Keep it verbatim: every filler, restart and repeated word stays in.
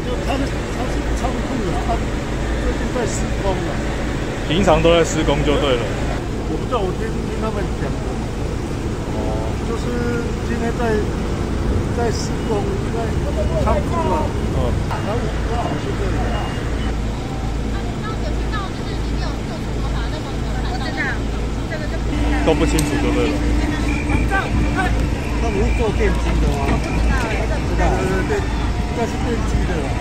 就它是它是仓库的，它最近在施工了。 平常都在施工就对了。 我不知道，我听听他们讲的。哦，就是今天在在施工，在仓库啊。嗯。然后我刚好是这里。 都不清楚就对了。 那不是做电机的吗？不知道，不知道。对对对，应该是电机的。